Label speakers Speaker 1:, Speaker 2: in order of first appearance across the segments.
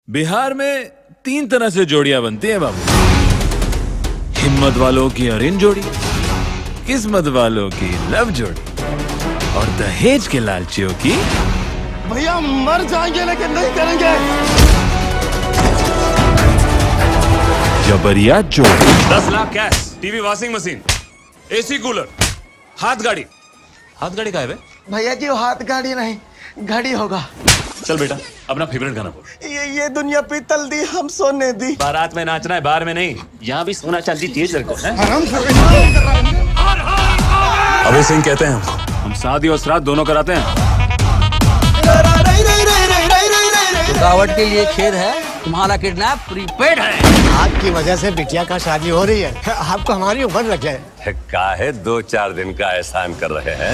Speaker 1: बिहार में 3 तरह से जोड़ियां बनती हैं बाबू। हिम्मत वालों की अरेंज जोड़ी, किस्मत वालों की लव जोड़ी और दहेज के लालचियों की
Speaker 2: भैया मर जाएंगे लेकिन नहीं करेंगे।
Speaker 1: Jabariya Jodi.
Speaker 3: 10 lakh cash, TV, washing machine, AC cooler, हाथ गाड़ी। हाथ गाड़ी का है बे?
Speaker 2: भैया जी वो हाथ गाड़ी नहीं घड़ी होगा।
Speaker 3: चल बेटा अपना फेवरेट गाना बोल।
Speaker 2: ये दुनिया पीतल दी हम सोने दी।
Speaker 3: बारात में नाचना है, बार में नहीं। यहाँ भी सोना चांदी तेज रखो है? अभय सिंह कहते हैं हम शादी और श्राद्ध दोनों कराते हैं।
Speaker 4: रुकावट के लिए खेद है, तुम्हारा किडनैप प्रीपेड है।
Speaker 2: आपकी वजह से बिटिया का शादी हो रही है, आपको हमारी उम्र लग जाए।
Speaker 5: काहे 2-4 दिन का एहसान कर रहे हैं।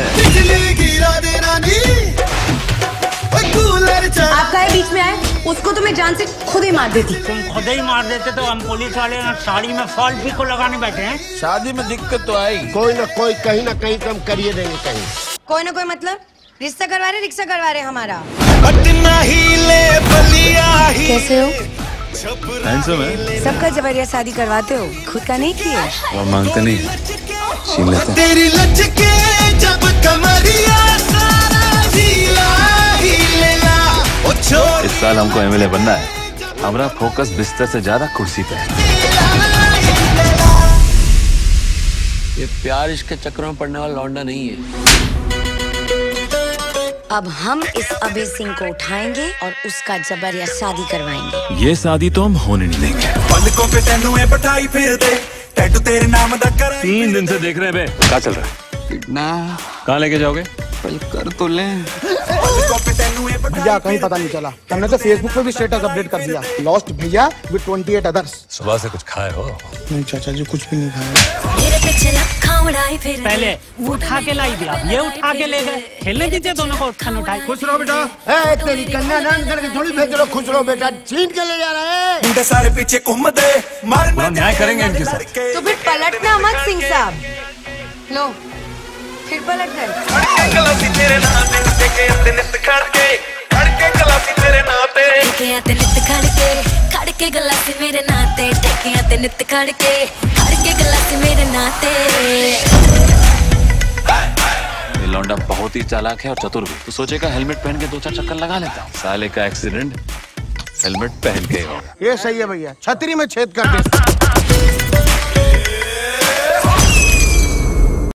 Speaker 6: आपका है बीच में आए, उसको तो मैं जान से खुद ही मार देती।
Speaker 4: तुम खुद ही मार देते तो हम पुलिस वाले साड़ी में फॉल्ट भी को लगाने बैठे हैं।
Speaker 1: शादी में दिक्कत तो आई,
Speaker 2: कोई ना कोई कहीं ना कहीं कम करिए देंगे। कहीं
Speaker 6: कोई ना कोई मतलब रिश्ता करवा रहे, रिक्शा करवा रहे हमारा। कैसे हो?
Speaker 1: हैंडसम है।
Speaker 6: सबका जबरिया शादी करवाते हो, खुद का नहीं किए?
Speaker 1: वो मांगते नहीं, छीन लेते।
Speaker 7: तेरी लचके जब कमरिया सारा ढीला ही लेला।
Speaker 1: इस साल हमको एमएलए बनना है। हमारा फोकस बिस्तर से ज्यादा कुर्सी पे है।
Speaker 4: ये प्यार इश्क के चक्कर में पड़ने वाला लौंडा नहीं है।
Speaker 6: अब हम इस अभय सिंह को उठाएंगे और उसका जबरिया शादी करवाएंगे।
Speaker 1: ये शादी तो हम होने नहीं देंगे।
Speaker 7: पलकों पे तेनू ए बटाई फिर दे, टैटू तेरे नाम दा कर।
Speaker 3: 3 दिन से देख रहे हैं बे। क्या चल रहा है?
Speaker 4: कितना
Speaker 3: कहाँ लेके जाओगे?
Speaker 4: कर तो ले।
Speaker 2: भैया कहीं पता नहीं चला, हमने तो फेसबुक पे भी स्टेटस अपडेट कर दिया। लॉस्ट भैया विद 28 अदर्स।
Speaker 5: सुबह से कुछ खाए हो?
Speaker 2: नहीं चाचा जी कुछ भी नहीं खाया।
Speaker 8: मेरे पीछे लखा उड़ाई फिर
Speaker 4: पहले उठा के लाई दिया, ये उठा के ले गए। खेलने दीजिए दोनों को उठान उठाई।
Speaker 2: खुश रहो बेटा। ए तेरी कन्या दान करके थोड़ी भेज रहो। खुश रहो बेटा, छीन के ले जा रहे हैं।
Speaker 7: इनके सारे पीछे घूम दे, मारना
Speaker 3: न्याय करेंगे इनके साथ।
Speaker 6: तो फिर पलटना मत सिंह साहब। लो फिर पलट गए।
Speaker 7: गलासी तेरे नाम पे टेके आते नित खड़के गलासी तेरे नाम पे
Speaker 8: टेके आते नित खड़के गलासी मेरे नाते। टेके आते नित खड़के गलासी मेरे नाते।
Speaker 1: ये लौंडा बहुत ही चालाक है और चतुर भी। तो सोचेगा हेलमेट पहन के 2-4 चक्कर लगा लेता हूँ। साले का एक्सीडेंट हेलमेट पहन के होगा।
Speaker 2: ये सही है भैया, छतरी में छेद कर दे।